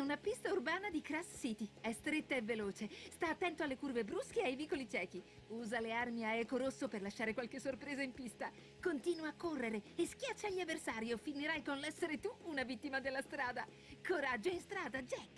una pista urbana di Crash City. È stretta e veloce. Sta attento alle curve brusche e ai vicoli ciechi. Usa le armi a eco rosso per lasciare qualche sorpresa in pista. Continua a correre e schiaccia gli avversari o finirai con l'essere tu una vittima della strada. Coraggio in strada, Jack!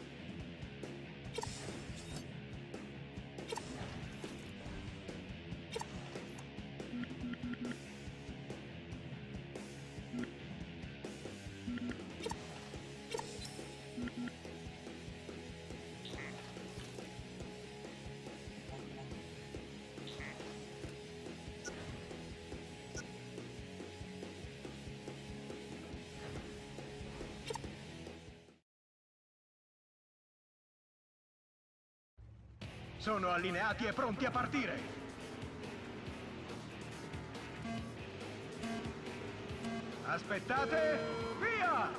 Sono allineati e pronti a partire! Aspettate! Via!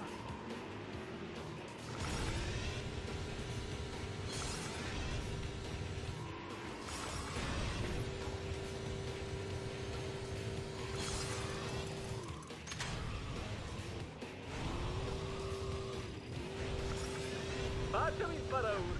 Baciami il paraurti!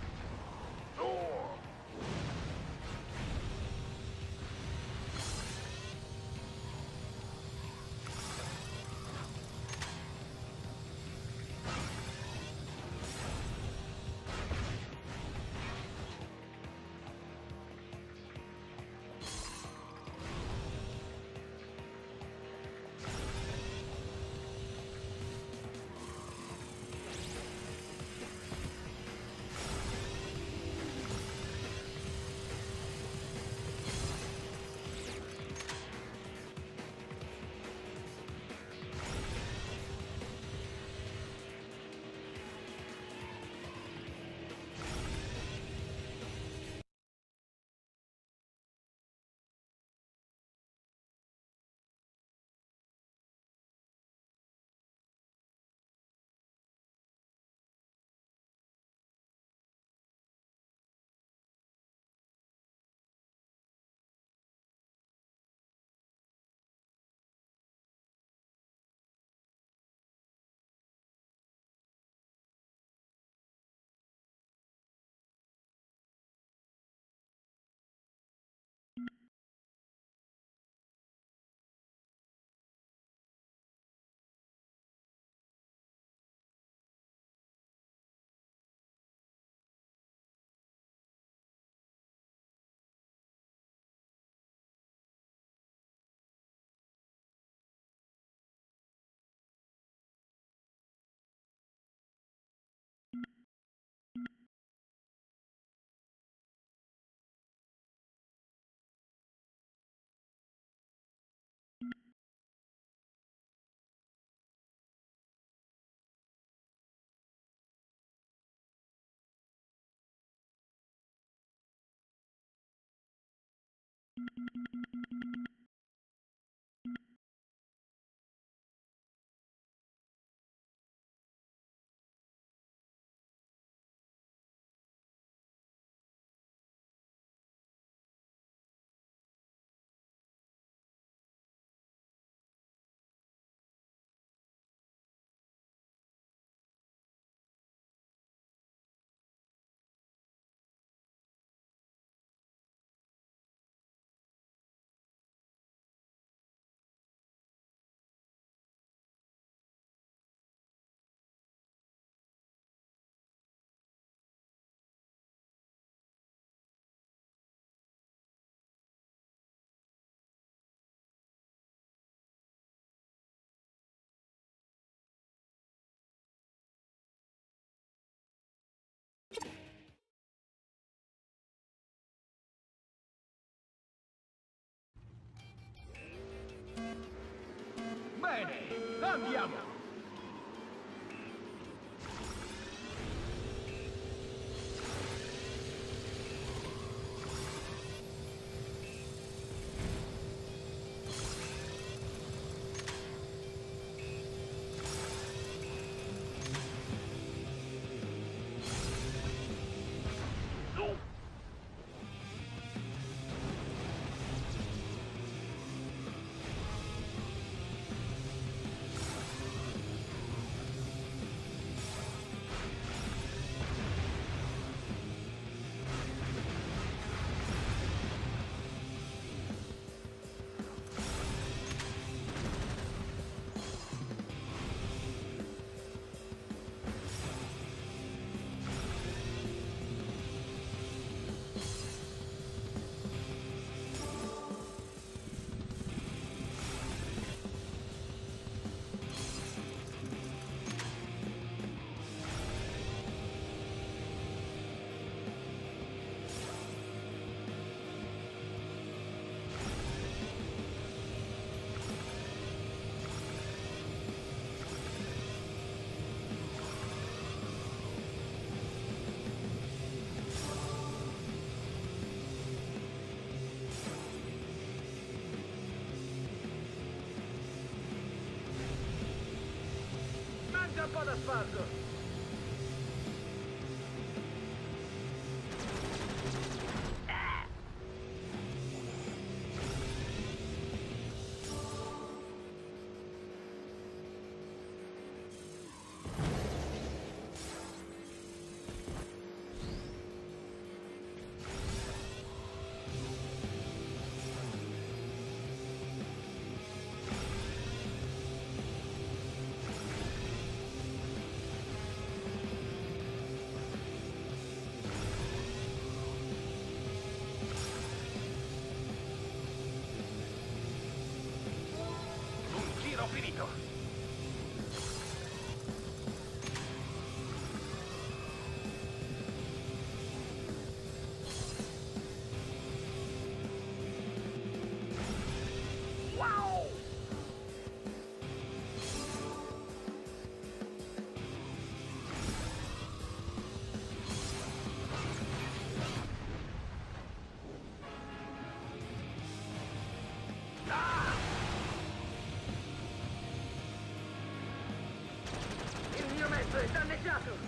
Bene, andiamo! sull'asfalto. Finito. Wow! Il mio mezzo è danneggiato.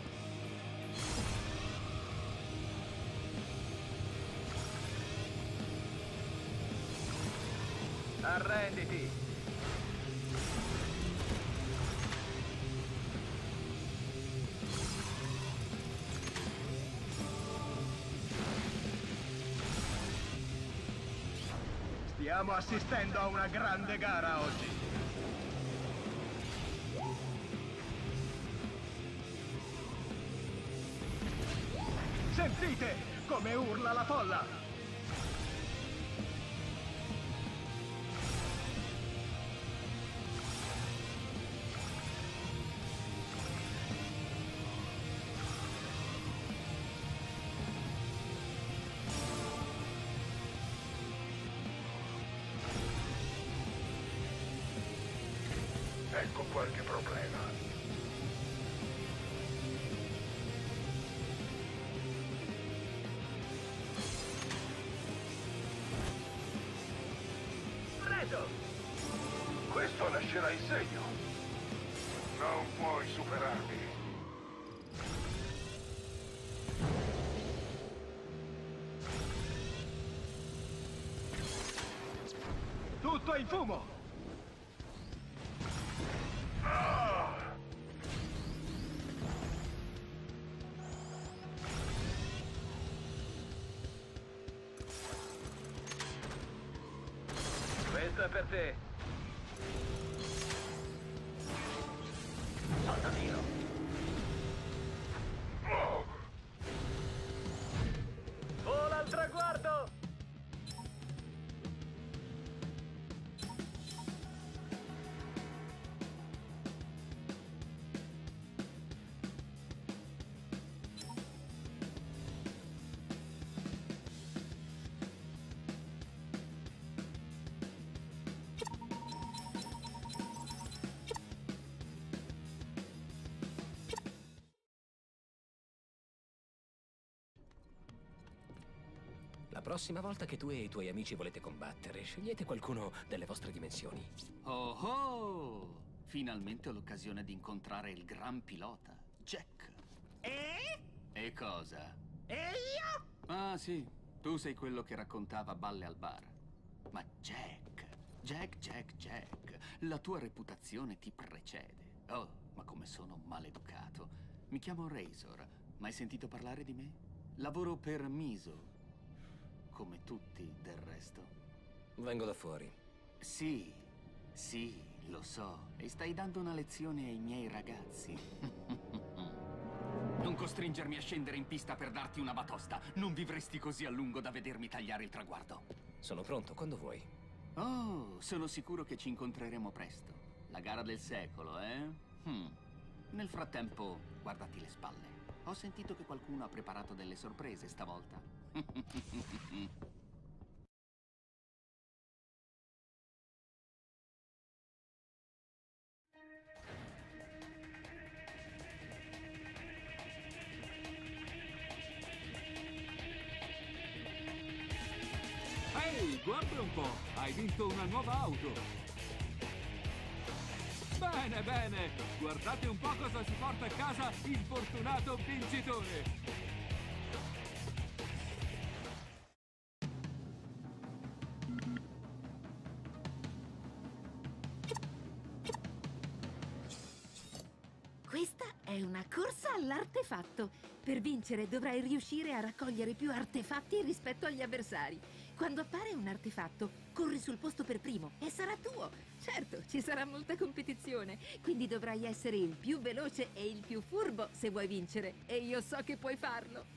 Arrenditi. Stiamo assistendo a una grande gara oggi. Sentite come urla la folla! Ecco qualche problema. Preso! Questo lascerà il segno. Non puoi superarmi. Tutto in fumo! Questo è per te. Soldatino. Vola al traguardo! La prossima volta che tu e i tuoi amici volete combattere, scegliete qualcuno delle vostre dimensioni. Oh oh! Finalmente ho l'occasione di incontrare il gran pilota, Jack. E cosa? E io? Ah sì, tu sei quello che raccontava balle al bar. Ma Jack, la tua reputazione ti precede. Oh, ma come sono maleducato. Mi chiamo Razor. Mai sentito parlare di me? Lavoro per Miso. Come tutti, del resto. Vengo da fuori. Sì, lo so. E stai dando una lezione ai miei ragazzi. Non costringermi a scendere in pista per darti una batosta. Non vivresti così a lungo da vedermi tagliare il traguardo. Sono pronto, quando vuoi. Oh, sono sicuro che ci incontreremo presto. La gara del secolo, eh? Nel frattempo, guardati le spalle. Ho sentito che qualcuno ha preparato delle sorprese stavolta. Ehi, guarda un po', hai vinto una nuova auto. Bene, bene. Guardate un po' cosa si porta a casa il fortunato vincitore. Questa è una corsa all'artefatto. Per vincere dovrai riuscire a raccogliere più artefatti rispetto agli avversari. Quando appare un artefatto, corri sul posto per primo e sarà tuo. Certo, ci sarà molta competizione, quindi dovrai essere il più veloce e il più furbo se vuoi vincere. E io so che puoi farlo.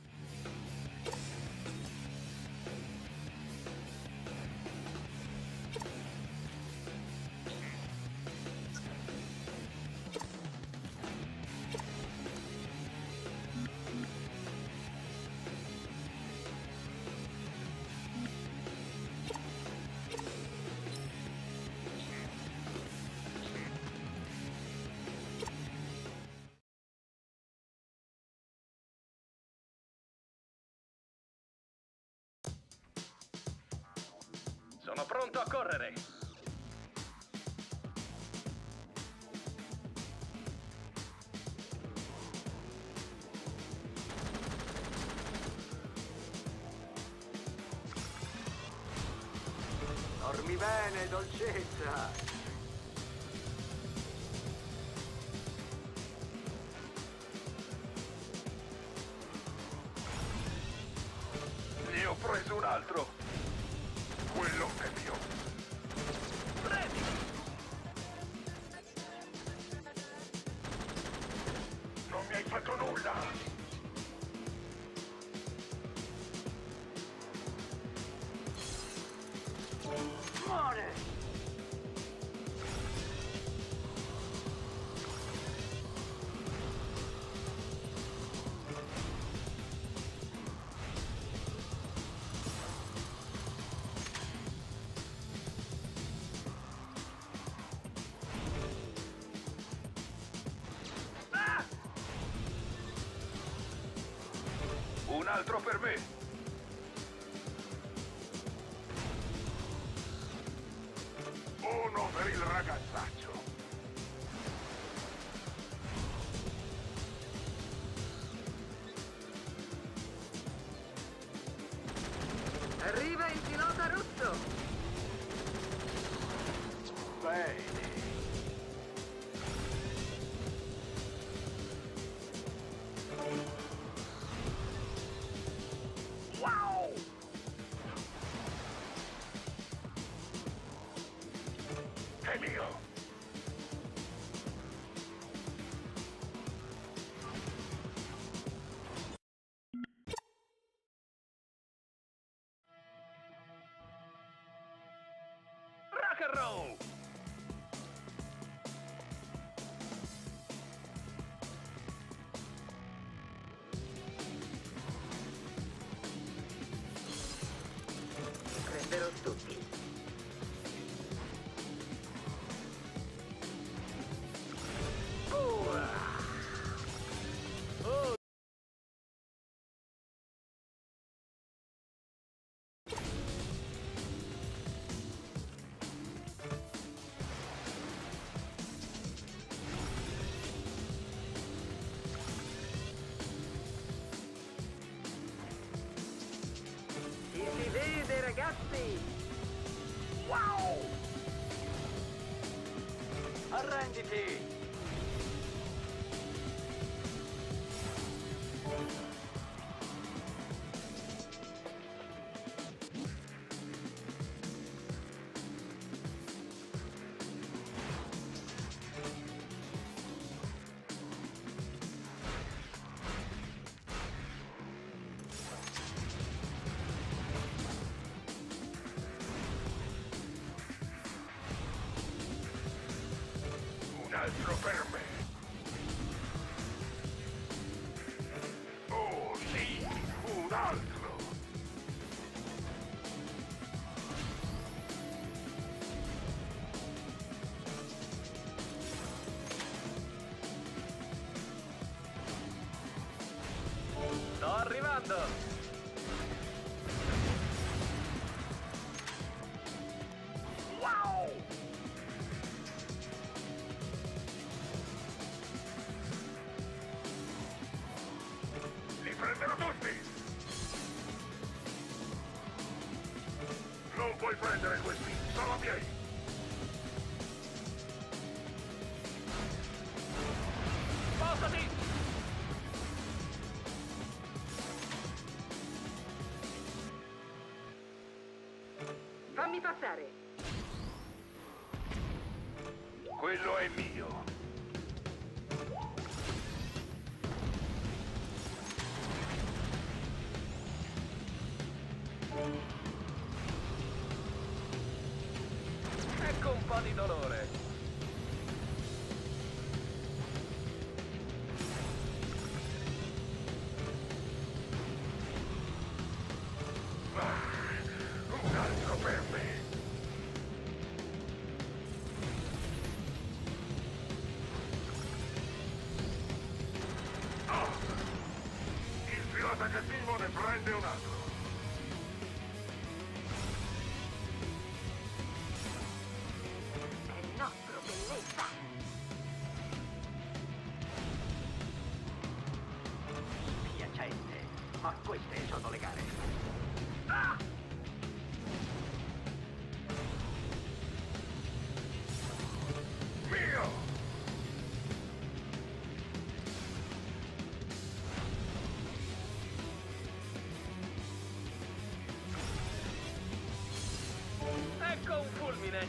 Sono pronto a correre. Dormi bene, dolcezza. Ne ho preso un altro. Quello è mio. Prendi! Non mi hai fatto nulla! Muore! Un altro per me. Uno per il ragazzaccio. Arriva il pilota russo! Bene. Wow! È mio. Rock and roll! Prenderò tutti. Si vede, ragazzi! Wow! Arrenditi! Un altro per me. Oh sì, un altro. Sto arrivando! Wow! Non puoi prendere questi, sono miei! Spostati! Fammi passare. Quello è mio! Ecco un po' di dolore. Un altro per me! Ah! Il pilota cattivo ne prende un altro! È il nostro, bellezza. Spiacente, ma queste sono le gare. Ah! Mio! Ecco un fulmine.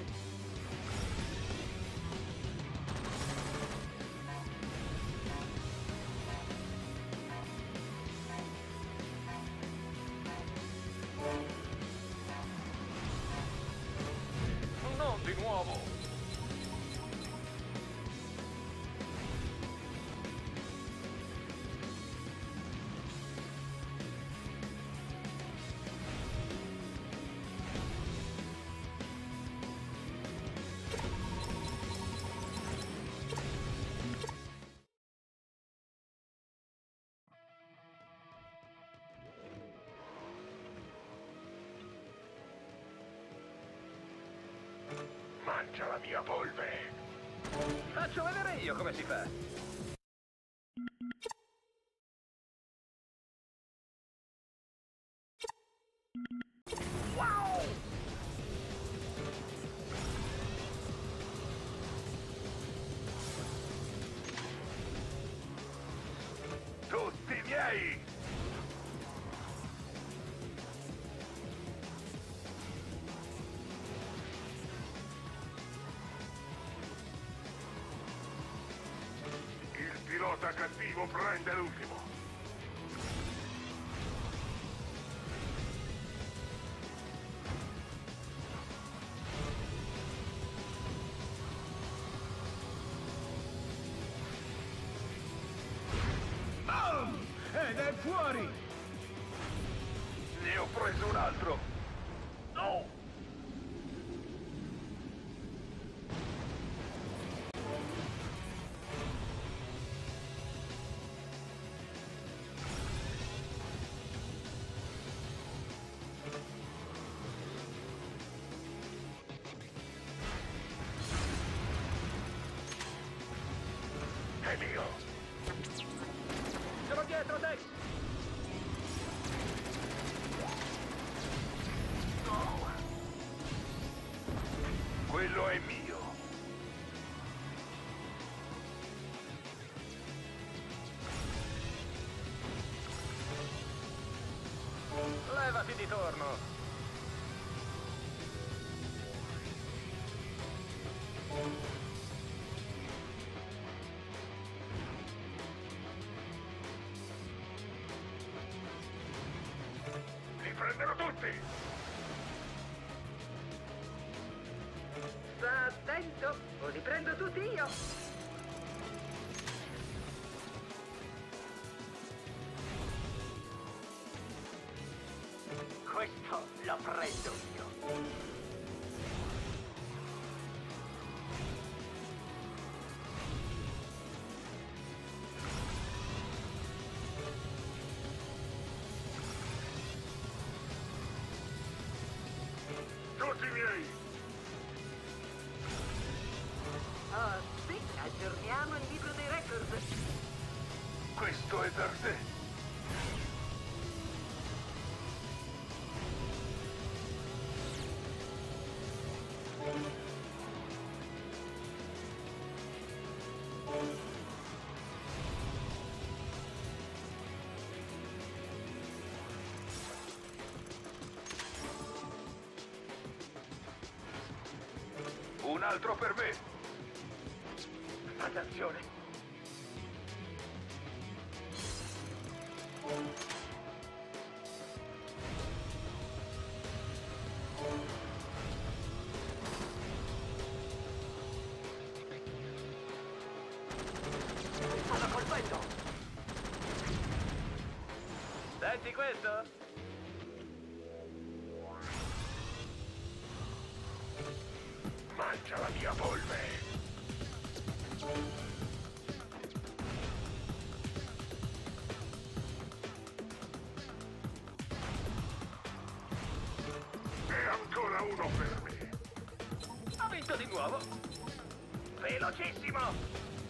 Non di nuovo. Mangia la mia polvere! Faccio vedere io come si fa. Wow! Tutti miei! Il pilota cattivo prende l'ultimo! Boom! Ed è fuori! Ne ho preso un altro! No! È mio! Sono dietro, Dex! Quello è mio! Levati di torno! Li prenderò tutti! Sta attento, o li prendo tutti io. Questo lo prendo io! Tutti miei! Oh, sì, aggiorniamo il libro dei record. Questo è per te! Un altro per me. Attenzione. Stanno colpendo! Senti questo? Mangia la mia polve. E ancora uno per me. Ha vinto di nuovo! Velocissimo!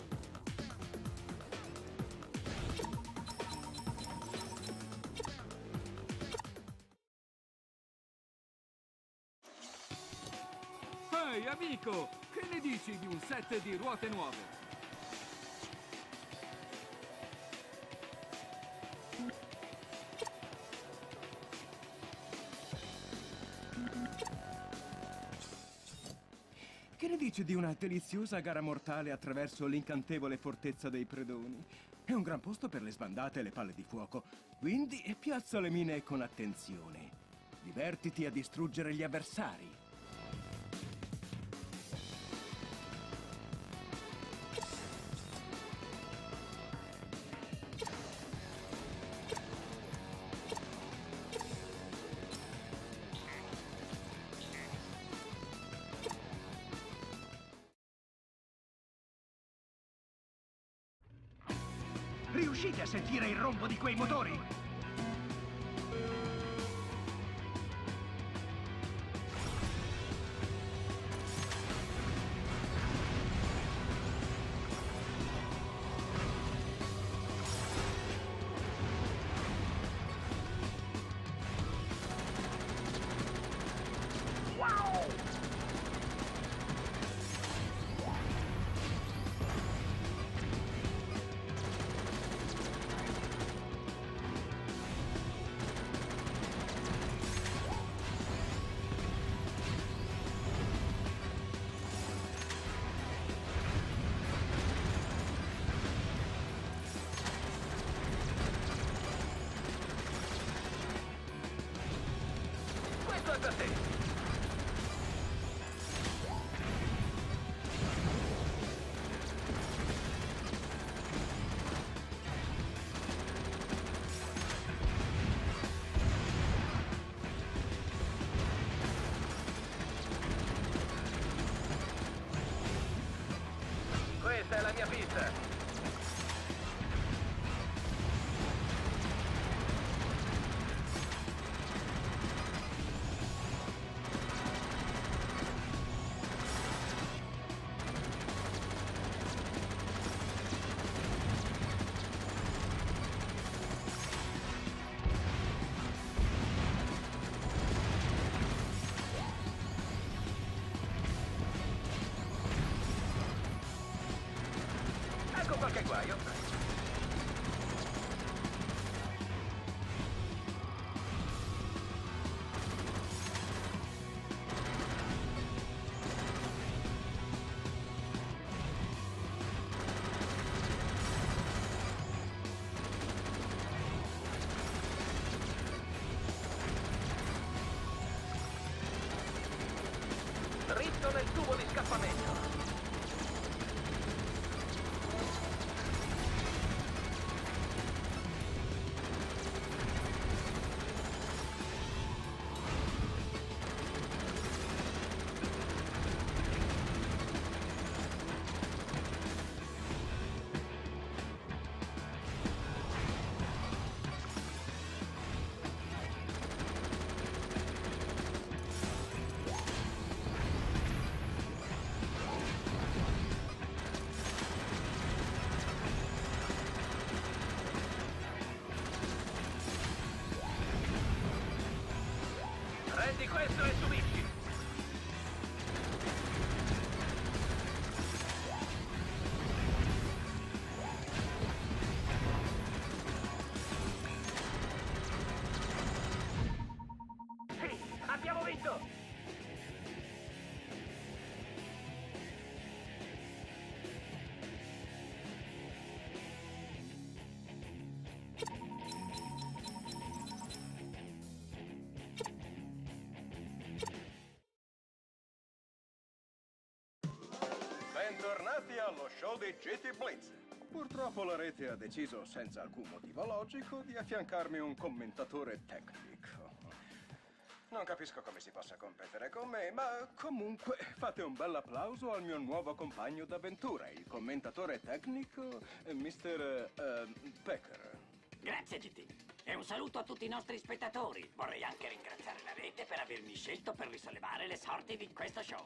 Ehi, amico! Che ne dici di un set di ruote nuove? Che ne dici di una deliziosa gara mortale attraverso l'incantevole fortezza dei predoni? È un gran posto per le sbandate e le palle di fuoco, quindi piazza le mine con attenzione. Divertiti a distruggere gli avversari. Riuscite a sentire il rombo di quei motori? Questo è per te! Questa è la mia pista! Ecco qualche guaio. Dritto nel tubo di scappamento. Prendi questo e subisci! Sì, abbiamo vinto! Bentornati allo show di GT Blitz. Purtroppo la rete ha deciso, senza alcun motivo logico, di affiancarmi un commentatore tecnico. Non capisco come si possa competere con me, ma comunque fate un bel applauso al mio nuovo compagno d'avventura, il commentatore tecnico, Mr. Pecker. Grazie, GT. E un saluto a tutti i nostri spettatori. Vorrei anche ringraziare la rete per avermi scelto per risollevare le sorti di questo show.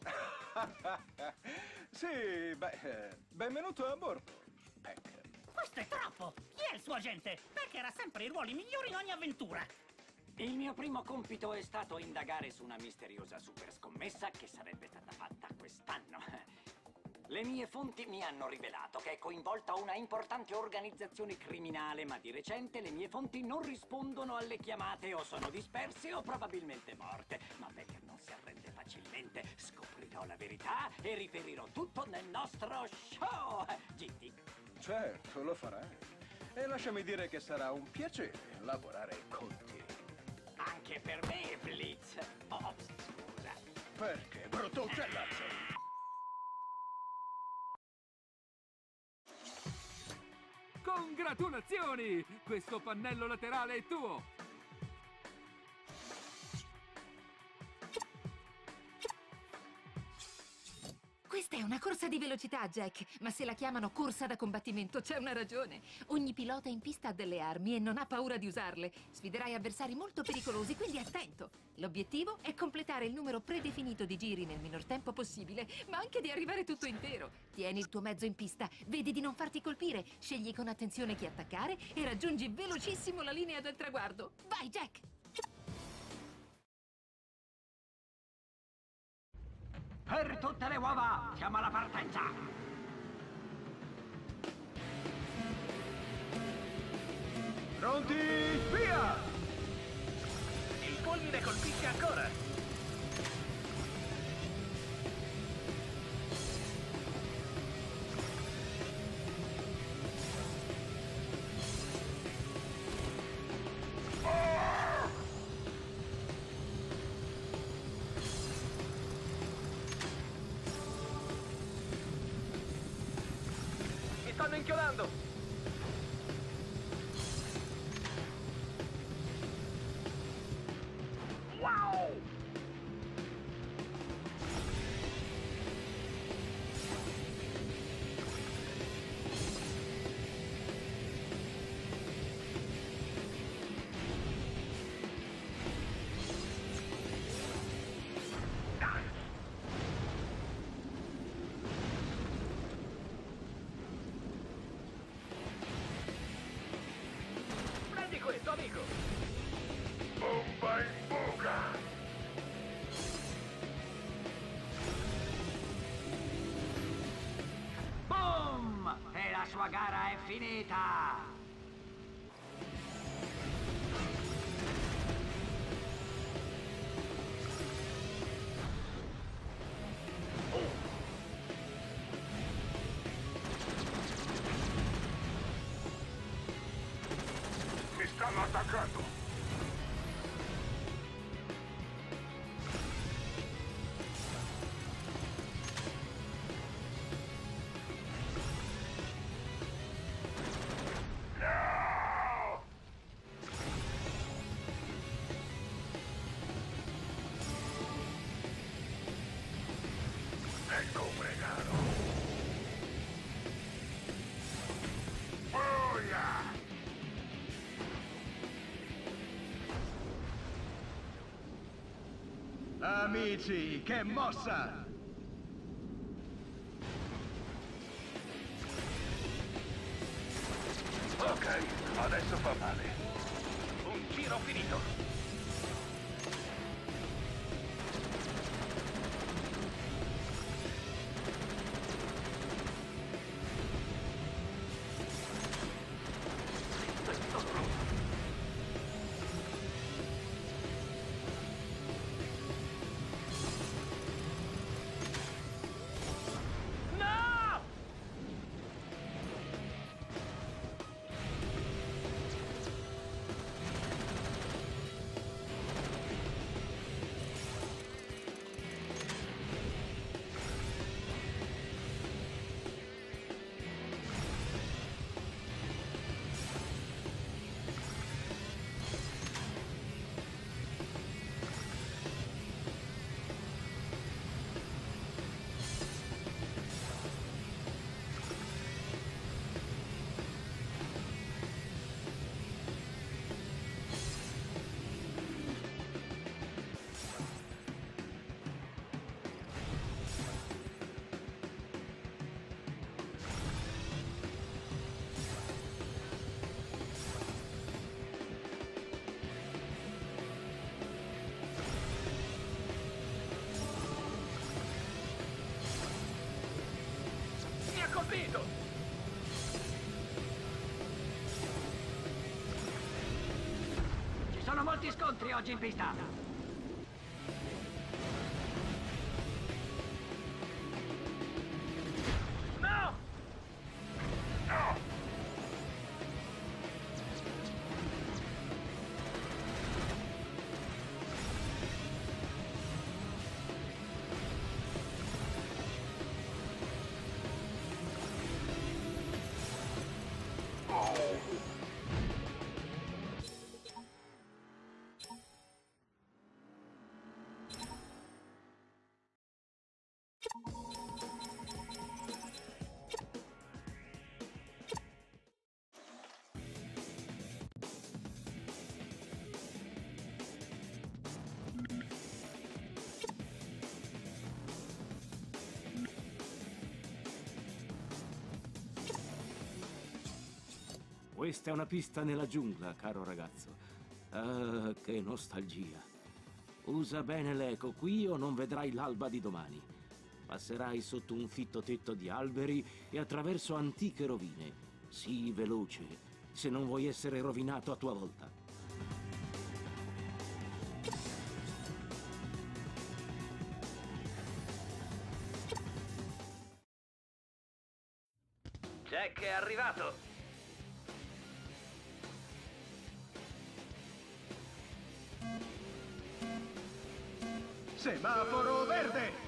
Sì, benvenuto a bordo, Pecker. Questo è troppo! Chi è il suo agente? Pecker ha sempre i ruoli migliori in ogni avventura. Il mio primo compito è stato indagare su una misteriosa super scommessa che sarebbe stata fatta quest'anno. Le mie fonti mi hanno rivelato che è coinvolta una importante organizzazione criminale, ma di recente le mie fonti non rispondono alle chiamate, o sono disperse o probabilmente morte. Ma Pecker non si arrende facilmente. Scoprirò la verità e riferirò tutto nel nostro show. GT. Certo, lo farai. E lasciami dire che sarà un piacere lavorare con te. Anche per me, Blitz. Oh, scusa. Perché, brutto uccellaccio? Congratulazioni! Questo pannello laterale è tuo! Questa è una corsa di velocità, Jack, ma se la chiamano corsa da combattimento c'è una ragione. Ogni pilota in pista ha delle armi e non ha paura di usarle. Sfiderai avversari molto pericolosi, quindi attento. L'obiettivo è completare il numero predefinito di giri nel minor tempo possibile, ma anche di arrivare tutto intero. Tieni il tuo mezzo in pista, vedi di non farti colpire, scegli con attenzione chi attaccare e raggiungi velocissimo la linea del traguardo. Vai, Jack! Per tutte le uova, siamo alla partenza! Pronti, via! Il fulmine colpisce ancora! Mi stanno inchiodando! Wow! Prendi questo, amico! Bomba in buca! Boom! E la sua gara è finita! Mi stanno attaccando! No! Ecco un regalo! Boia! Amici, che mossa! Ok, adesso fa male. Un giro finito! No! colpito! Ci sono molti scontri oggi in pista. No! No! Questa è una pista nella giungla, caro ragazzo. Ah, che nostalgia. Usa bene l'eco qui o non vedrai l'alba di domani. Passerai sotto un fitto tetto di alberi e attraverso antiche rovine. Sii veloce, se non vuoi essere rovinato a tua volta. Jack è arrivato! Semaforo verde!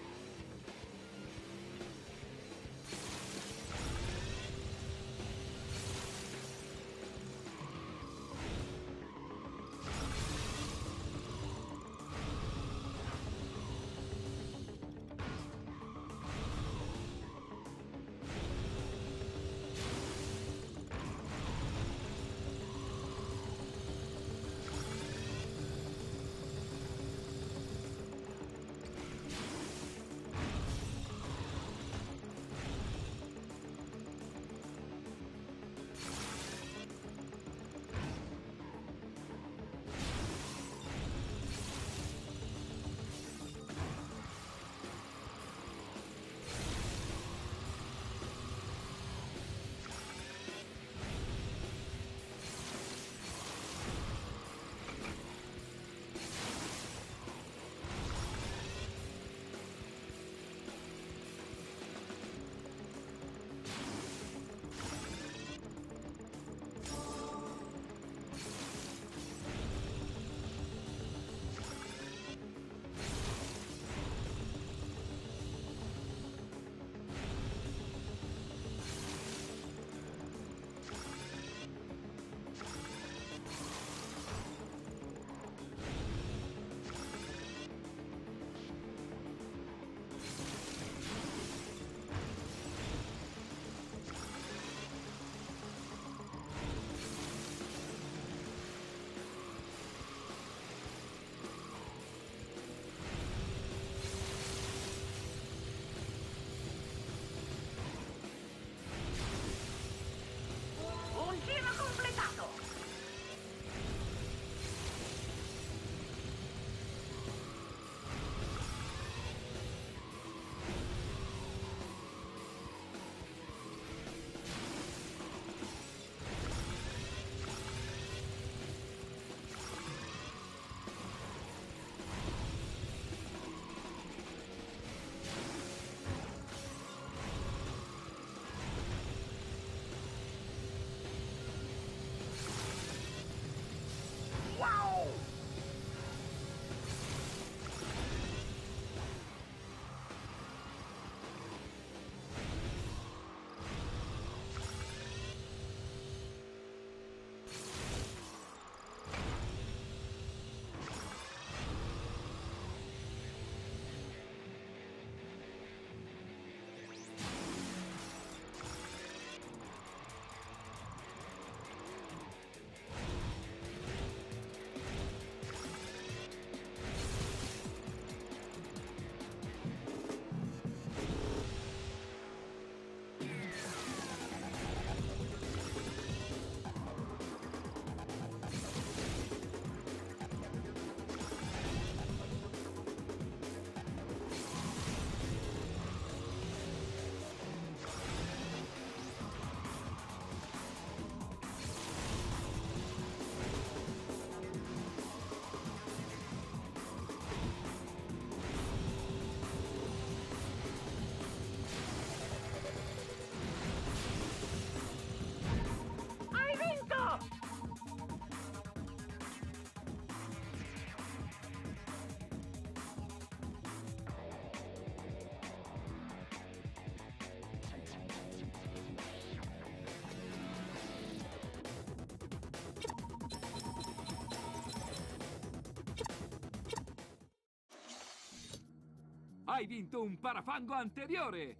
Hai vinto un parafango anteriore!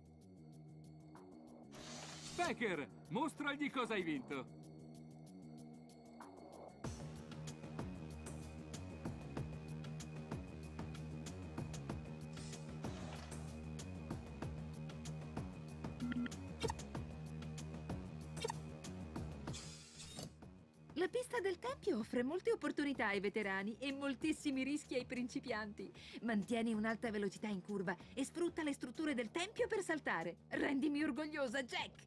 Specker, mostragli cosa hai vinto! La pista del Tempio offre molte opportunità ai veterani e moltissimi rischi ai principianti. Mantieni un'alta velocità in curva e sfrutta le strutture del Tempio per saltare. Rendimi orgogliosa, Jack!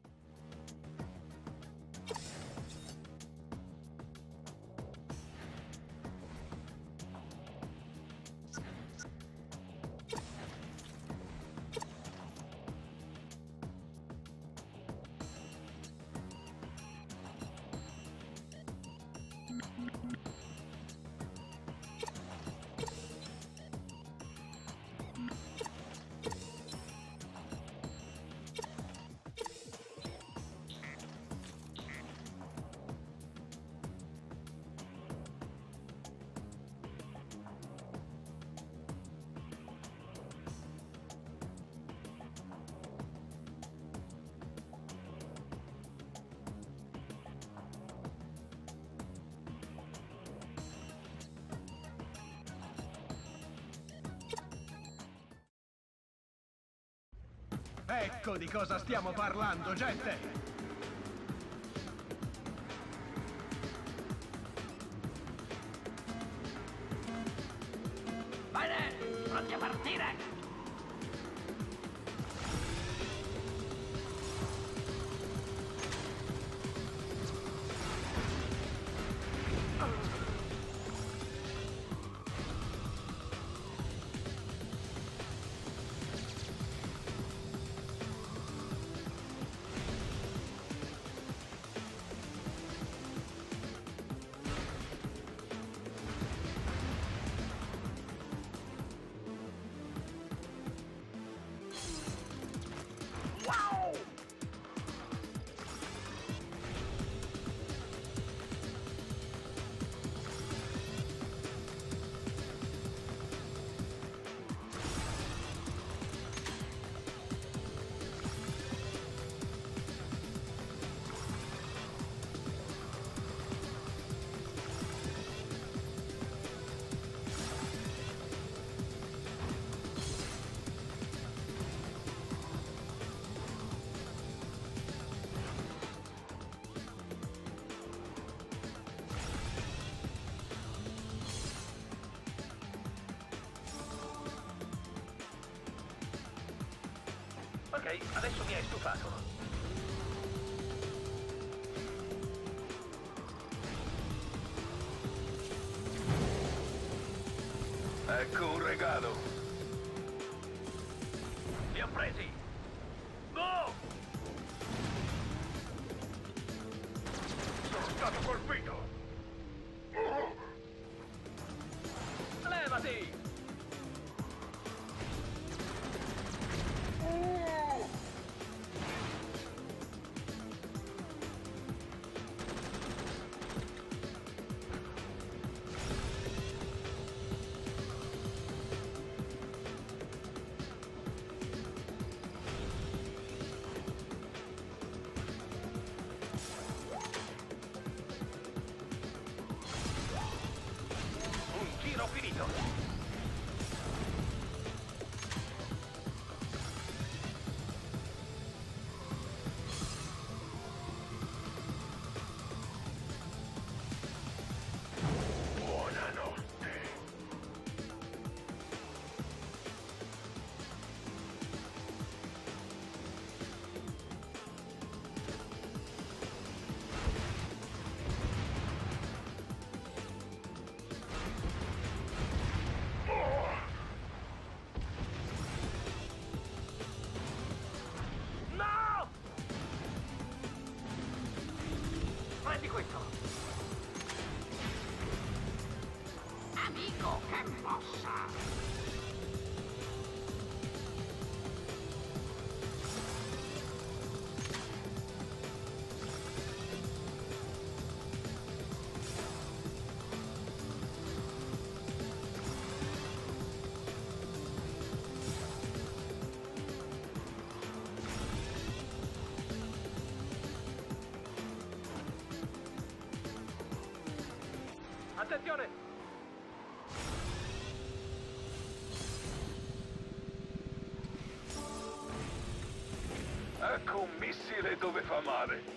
Ecco di cosa stiamo parlando, gente! Bene, pronti a partire! Ok, adesso mi hai stufato. Ecco un regalo. Li ho presi! No! Sono stato colpito. Levati! Attenzione! Ecco un missile dove fa male.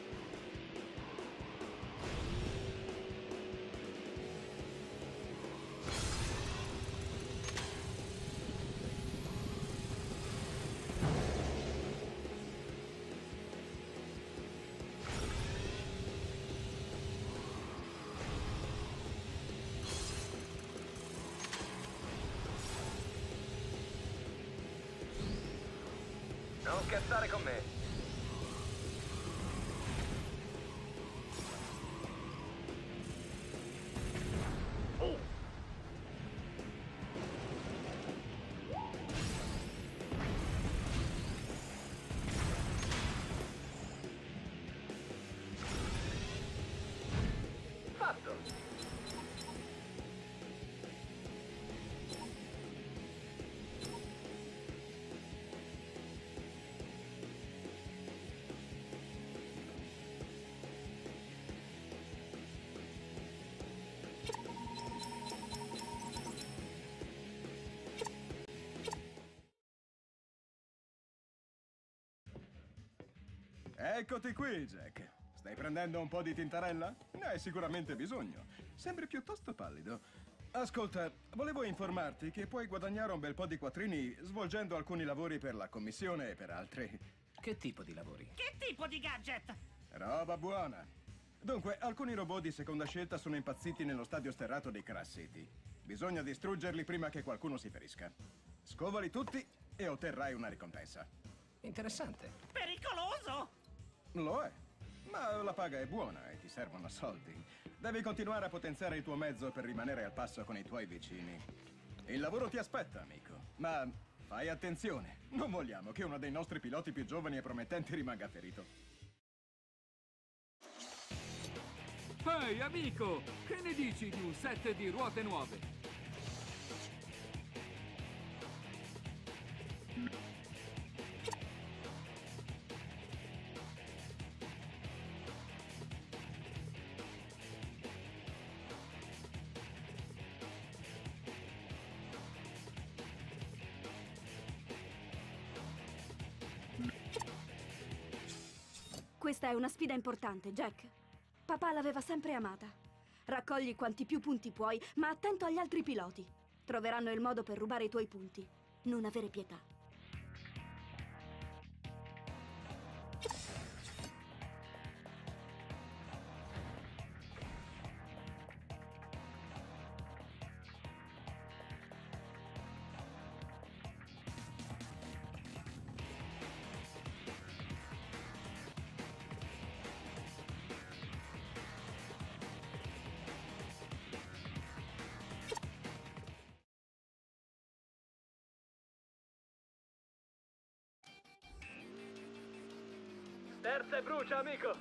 Non scherzare con me. Fatto. Eccoti qui, Jack. Stai prendendo un po' di tintarella? Ne hai sicuramente bisogno. Sembri piuttosto pallido. Ascolta, volevo informarti che puoi guadagnare un bel po' di quattrini svolgendo alcuni lavori per la commissione e per altri. Che tipo di lavori? Che tipo di gadget? Roba buona. Dunque, alcuni robot di seconda scelta sono impazziti nello stadio sterrato di Crash City. Bisogna distruggerli prima che qualcuno si ferisca. Scovali tutti e otterrai una ricompensa. Interessante. Pericoloso! Lo è, ma la paga è buona e ti servono soldi. Devi continuare a potenziare il tuo mezzo per rimanere al passo con i tuoi vicini. Il lavoro ti aspetta, amico, ma fai attenzione. Non vogliamo che uno dei nostri piloti più giovani e promettenti rimanga ferito. Ehi, amico! Che ne dici di un set di ruote nuove? Questa è una sfida importante, Jack. Papà l'aveva sempre amata. Raccogli quanti più punti puoi, ma attento agli altri piloti. Troveranno il modo per rubare i tuoi punti. Non avere pietà. Terza e brucia, amico!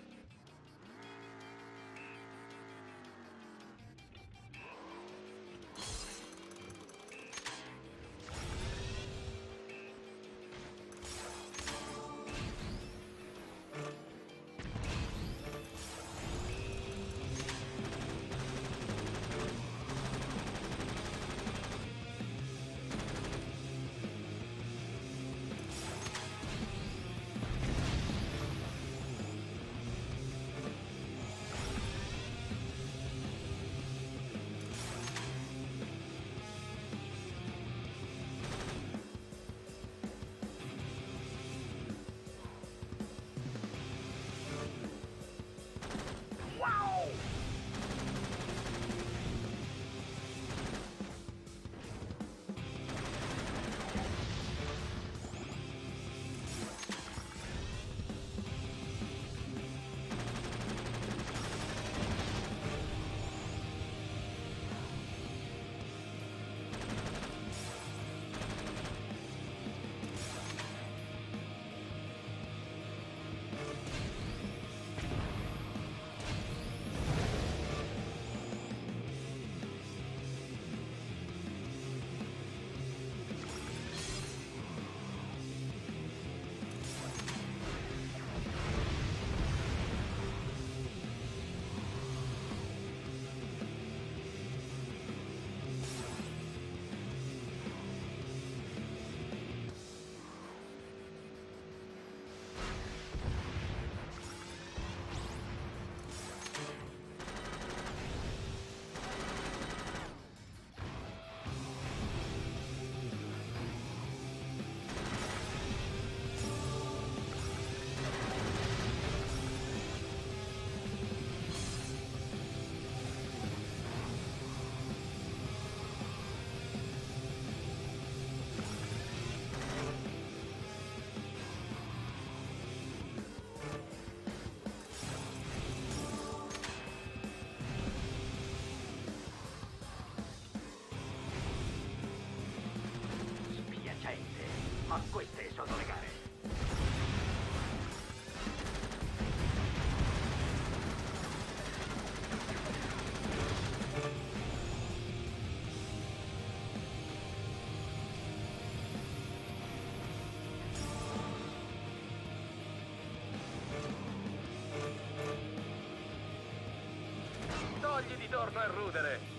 Dagli di torno al rudere.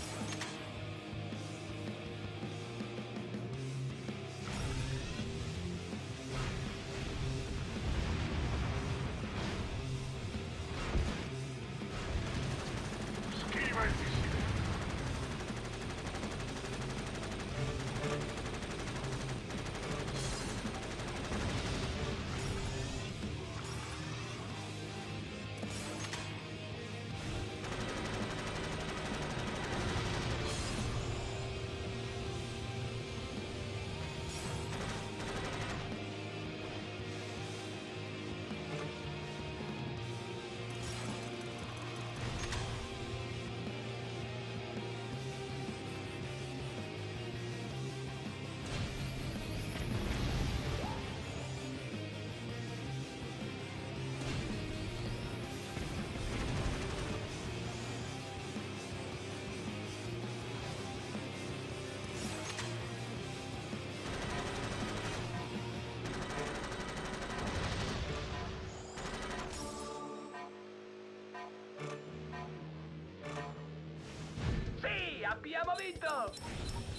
Schiva il missile. Sì, abbiamo vinto!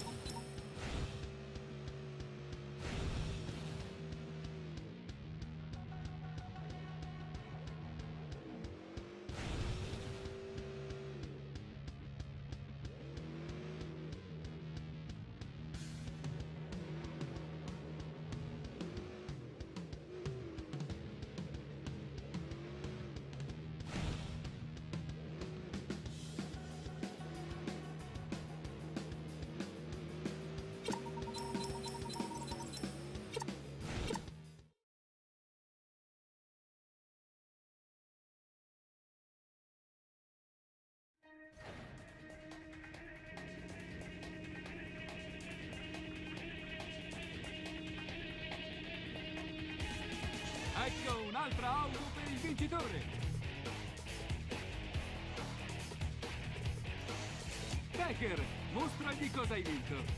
Ecco un'altra auto per il vincitore! Decker, mostragli cosa hai vinto!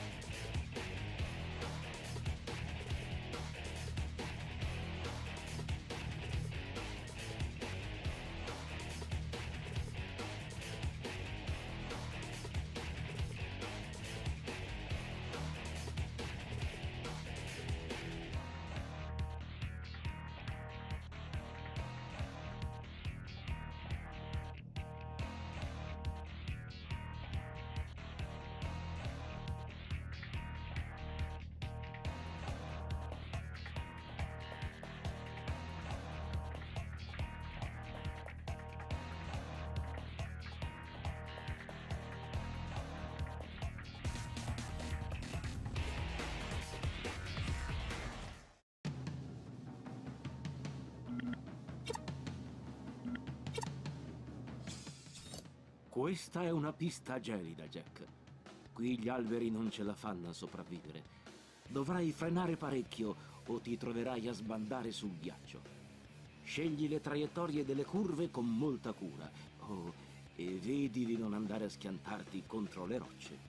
Questa è una pista gelida, Jack. Qui gli alberi non ce la fanno a sopravvivere. Dovrai frenare parecchio o ti troverai a sbandare sul ghiaccio. Scegli le traiettorie delle curve con molta cura. Oh, e vedi di non andare a schiantarti contro le rocce.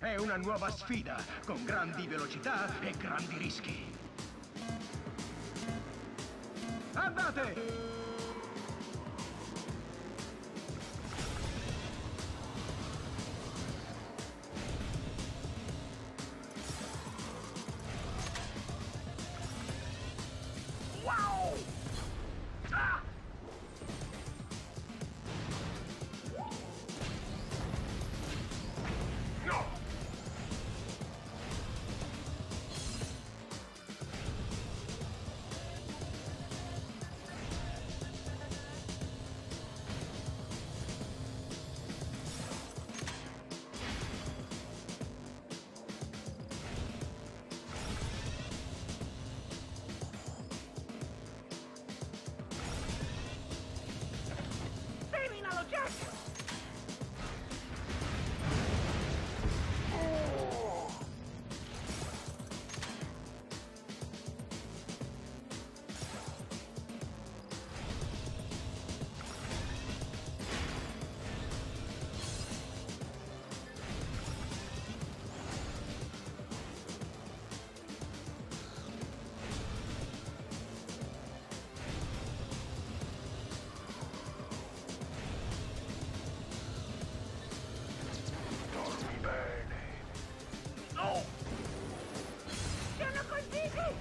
È una nuova sfida, con grandi velocità e grandi rischi. Andate! Terminalo, Jack! Dormi bene. Sono colpiti!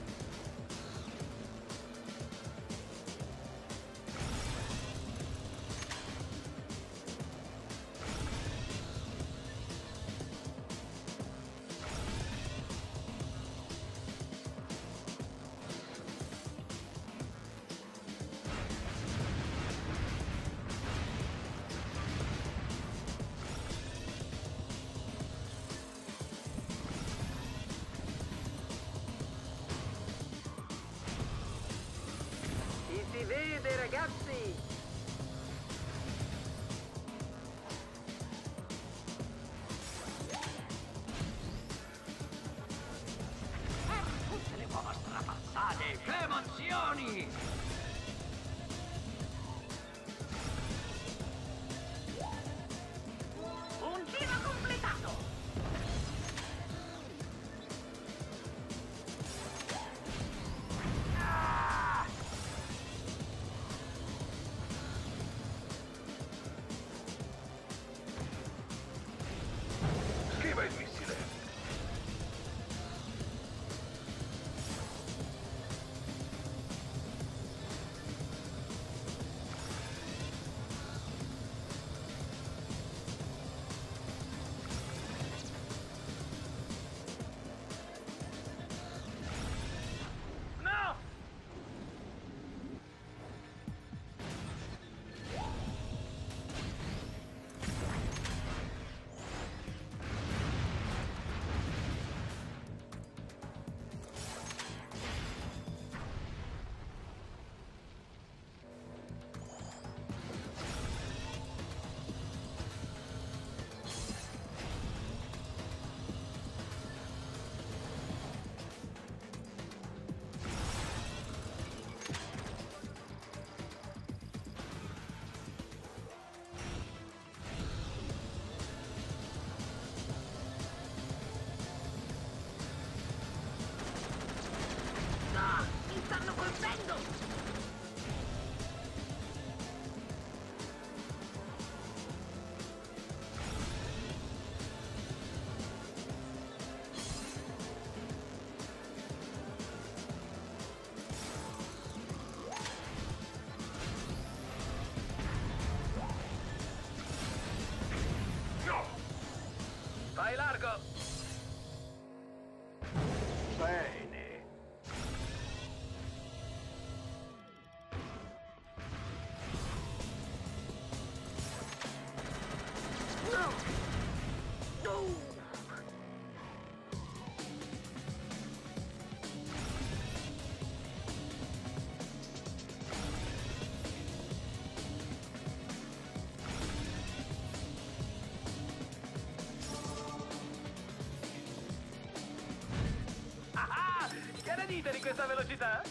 Ci si vede, ragazzi! Tutte le uova strapazzate! Che emozioni! Un giro completato! Schiva il missile. No! No! Mi stanno colpendo! No! Fai largo! Bene. No! No! Ah! Che ne dite di questa velocità?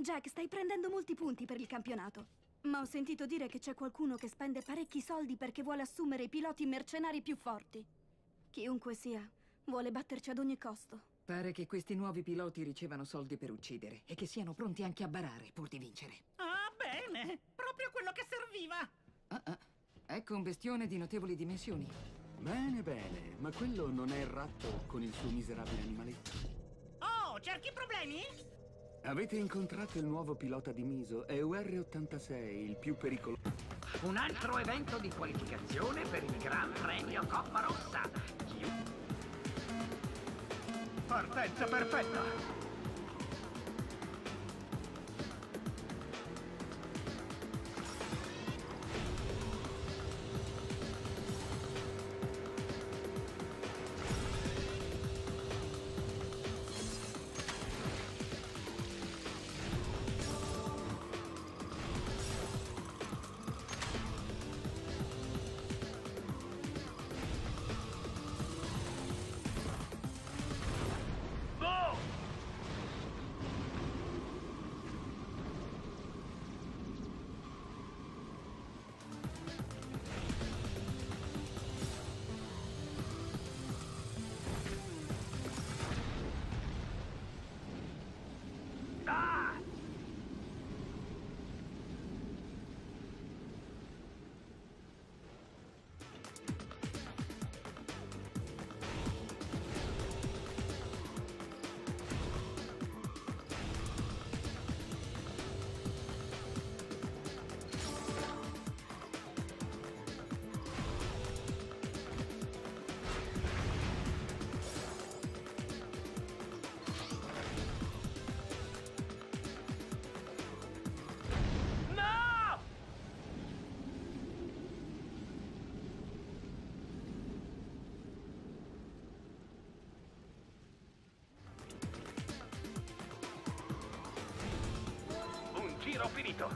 Jack, stai prendendo molti punti per il campionato. Ma ho sentito dire che c'è qualcuno che spende parecchi soldi perché vuole assumere i piloti mercenari più forti. Chiunque sia, vuole batterci ad ogni costo. Pare che questi nuovi piloti ricevano soldi per uccidere e che siano pronti anche a barare pur di vincere. Ah, bene! Proprio quello che serviva! Ecco un bestione di notevoli dimensioni. Bene, bene, ma quello non è il ratto con il suo miserabile animaletto. Oh, cerchi problemi? Avete incontrato il nuovo pilota di Miso, è UR-86, il più pericoloso. Un altro evento di qualificazione per il Gran Premio Coppa Rossa. Partenza perfetta! Giro finito.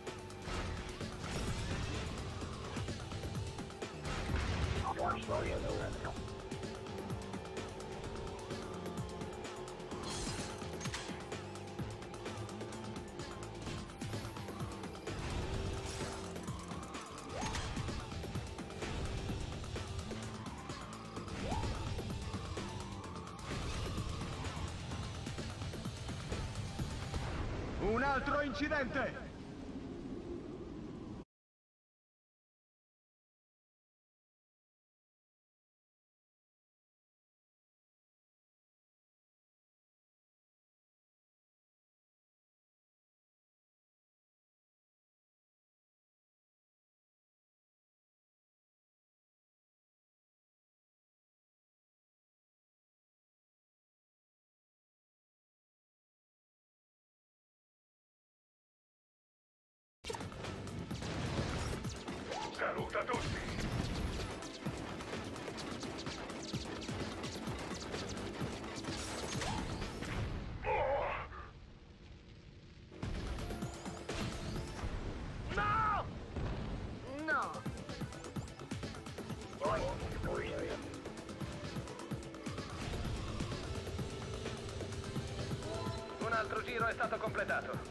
Un altro incidente! Saluta a tutti! No! No! Un altro giro è stato completato.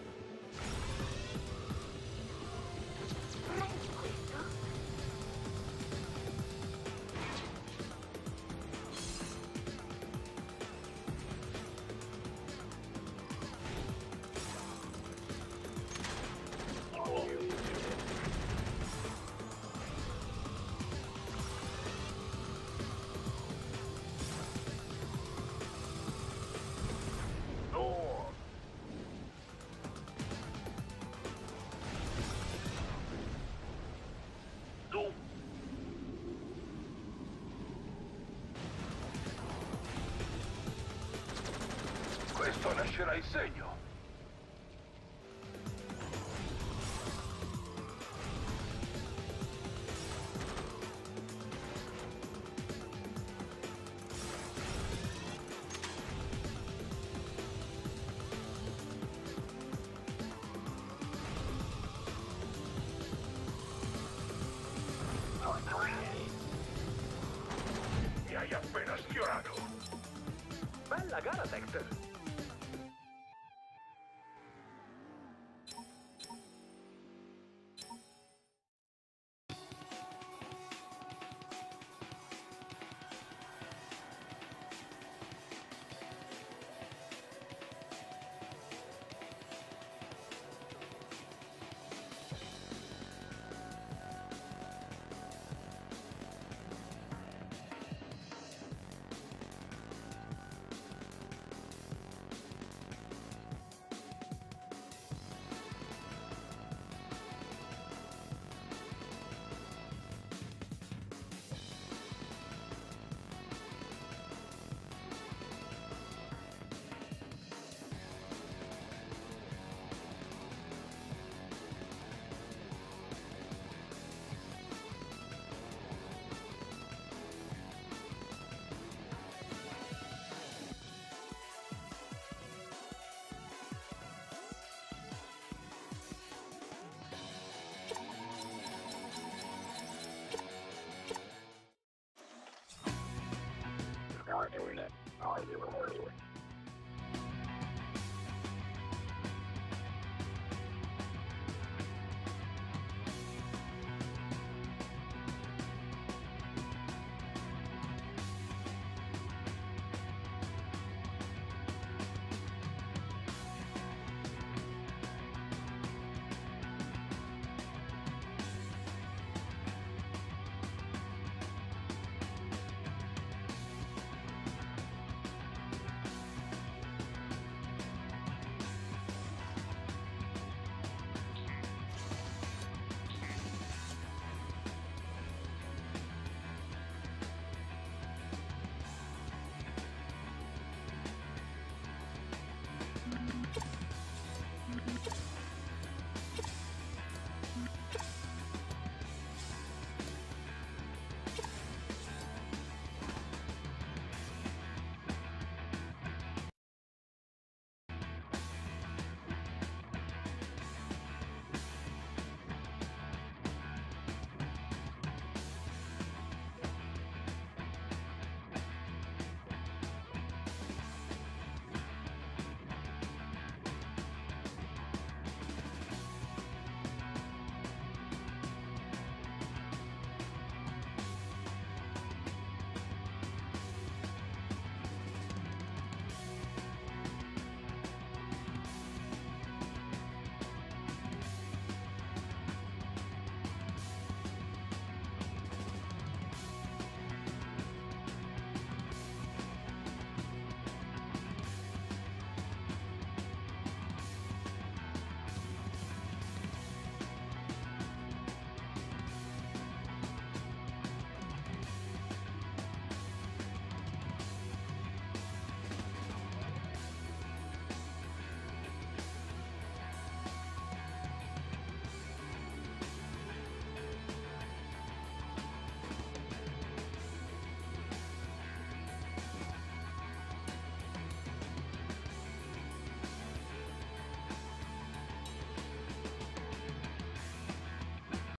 Questo lascerà il segno. Mi hai appena sfiorato. Bella gara, Dexter. Are you ready?